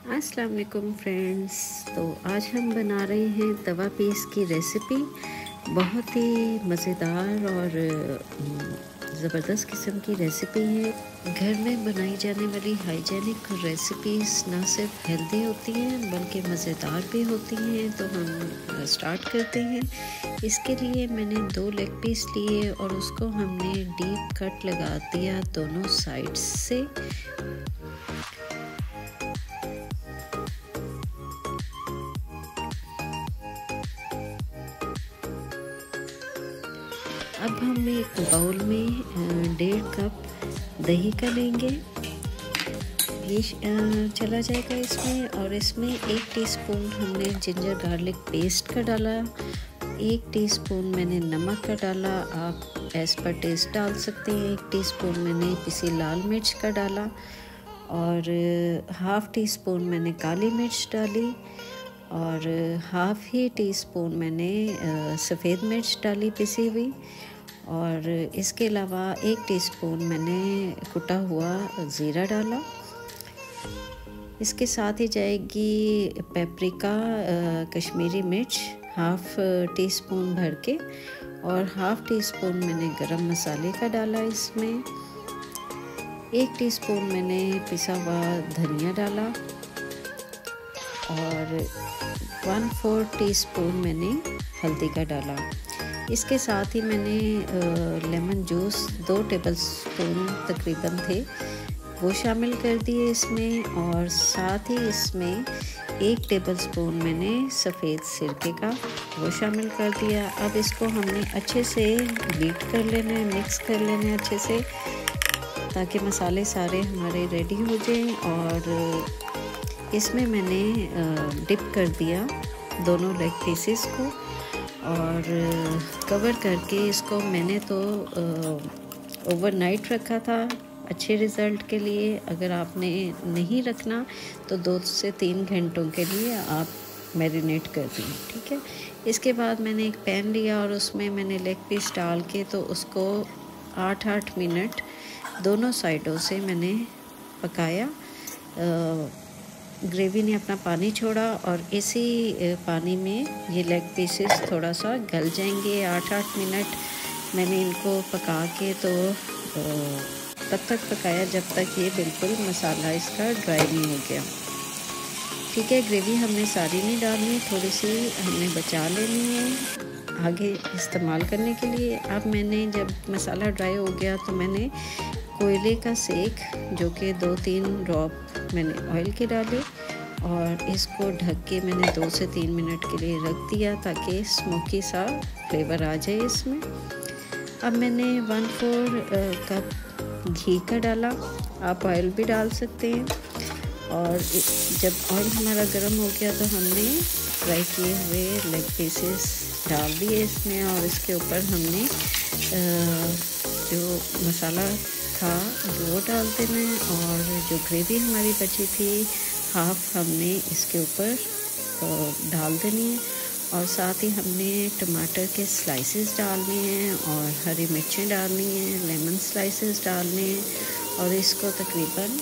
अस्सलाम वालेकुम फ्रेंड्स। तो आज हम बना रहे हैं तवा पीस की रेसिपी। बहुत ही मज़ेदार और ज़बरदस्त किस्म की रेसिपी है। घर में बनाई जाने वाली हाइजेनिक रेसिपीज़ ना सिर्फ हेल्दी होती हैं बल्कि मज़ेदार भी होती हैं। तो हम स्टार्ट करते हैं। इसके लिए मैंने 2 लेग पीस लिए और उसको हमने डीप कट लगा दिया दोनों साइड्स से। अब हम एक बाउल में 1.5 कप दही का लेंगे। ये चला जाएगा इसमें। और इसमें 1 टीस्पून हमने जिंजर गार्लिक पेस्ट का डाला, 1 टीस्पून मैंने नमक का डाला, आप एज पर टेस्ट डाल सकते हैं। 1 टीस्पून मैंने पिसी लाल मिर्च का डाला और ½ टीस्पून मैंने काली मिर्च डाली और ½ ही टीस्पून मैंने सफ़ेद मिर्च डाली पिसी हुई। और इसके अलावा 1 टीस्पून मैंने कुटा हुआ ज़ीरा डाला। इसके साथ ही जाएगी पेपरिका कश्मीरी मिर्च ½ टीस्पून भर के और ½ टीस्पून मैंने गरम मसाले का डाला। इसमें 1 टीस्पून मैंने पिसा हुआ धनिया डाला और 1/4 टीस्पून मैंने हल्दी का डाला। इसके साथ ही मैंने लेमन जूस 2 टेबलस्पून तकरीबन थे वो शामिल कर दिए इसमें। और साथ ही इसमें 1 टेबलस्पून मैंने सफ़ेद सिरके का वो शामिल कर दिया। अब इसको हमने अच्छे से बीट कर लेना है, मिक्स कर लेना है अच्छे से, ताकि मसाले सारे हमारे रेडी हो जाएं। और इसमें मैंने डिप कर दिया दोनों लेग पीसेस को और कवर करके इसको मैंने तो ओवरनाइट रखा था अच्छे रिज़ल्ट के लिए। अगर आपने नहीं रखना तो 2 से 3 घंटों के लिए आप मैरिनेट कर दें, ठीक है। इसके बाद मैंने एक पैन लिया और उसमें मैंने लेग पीस डाल के तो उसको 8-8 मिनट दोनों साइडों से मैंने पकाया। ग्रेवी ने अपना पानी छोड़ा और इसी पानी में ये लेग पीसेस थोड़ा सा गल जाएंगे। 8-8 मिनट मैंने इनको पका के तो तब तक पकाया जब तक ये बिल्कुल मसाला इसका ड्राई नहीं हो गया, ठीक है। ग्रेवी हमने सारी नहीं डालनी, थोड़ी सी हमने बचा लेनी है आगे इस्तेमाल करने के लिए। अब मैंने जब मसाला ड्राई हो गया तो मैंने कोयले का सेक जो कि 2-3 ड्रॉप मैंने ऑयल के डाले और इसको ढक के मैंने 2 से 3 मिनट के लिए रख दिया ताकि स्मोकी सा फ्लेवर आ जाए इसमें। अब मैंने 1/4 कप घी का डाला, आप ऑयल भी डाल सकते हैं। और जब ऑयल हमारा गर्म हो गया तो हमने फ्राई किए हुए लेग पीसेस डाल दिए इसमें और इसके ऊपर हमने जो मसाला था वो डाल देना है। और जो ग्रेवी हमारी बची थी हाफ हमने इसके ऊपर डाल देनी है। और साथ ही हमने टमाटर के स्लाइसेस डालने हैं और हरी मिर्चें डालनी हैं, लेमन स्लाइसेस डालने हैं और इसको तकरीबन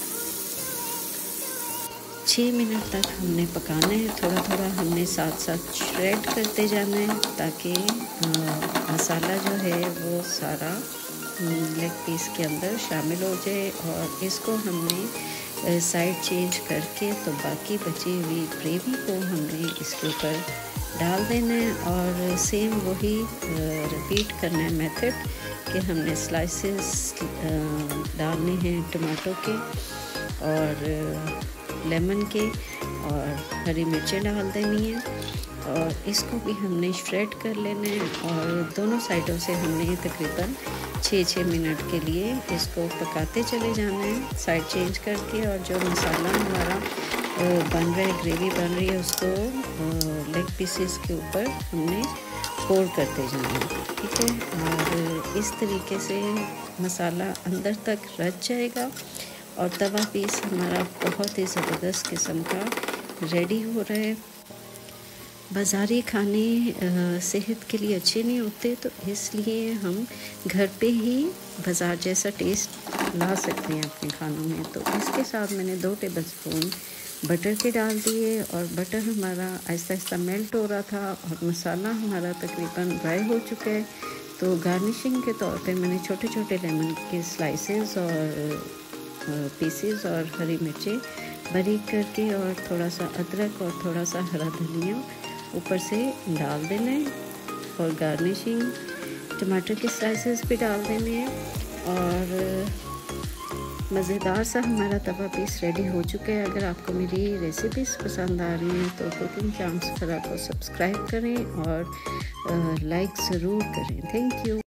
6 मिनट तक हमने पकाना है। थोड़ा थोड़ा हमने साथ साथ श्रेड करते जाना है ताकि मसाला जो है वो सारा लेग पीस के अंदर शामिल हो जाए। और इसको हमने साइड चेंज करके तो बाकी बची हुई ग्रेवी को हमने इसके ऊपर डाल देना है और सेम वही रिपीट करना है मेथड कि हमने स्लाइसेस डालने हैं टमाटो के और लेमन के और हरी मिर्चें डाल देनी है और इसको भी हमने श्रेड कर लेना है। और दोनों साइडों से हमने तकरीबन 6-6 मिनट के लिए इसको पकाते चले जाना है साइड चेंज करके। और जो मसाला हमारा बन रहा है, ग्रेवी बन रही है, उसको लेग पीसेस के ऊपर हमने पोर करते जाना है, ठीक है। और इस तरीके से मसाला अंदर तक रच जाएगा और तवा पीस हमारा बहुत ही ज़बरदस्त किस्म का रेडी हो रहा है। बाज़ारी खाने सेहत के लिए अच्छे नहीं होते, तो इसलिए हम घर पे ही बाज़ार जैसा टेस्ट ला सकते हैं अपने खानों में। तो इसके साथ मैंने 2 टेबलस्पून बटर के डाल दिए और बटर हमारा आहिस्ता आहिस्ता मेल्ट हो रहा था और मसाला हमारा तकरीबन ड्राई हो चुका है। तो गार्निशिंग के तौर पे मैंने छोटे छोटे लेमन के स्लाइसेस और पीसेस और हरी मिर्चें बारीक करके और थोड़ा सा अदरक और थोड़ा सा हरा धनिया ऊपर से डाल देना है और गार्निशिंग टमाटर के स्लाइसेस भी डाल देने हैं। और मज़ेदार सा हमारा तवा पीस रेडी हो चुका है। अगर आपको मेरी रेसिपीज़ पसंद आ रही हैं तो कुकिंग चांस फरा को सब्सक्राइब करें और लाइक ज़रूर करें। Thank you.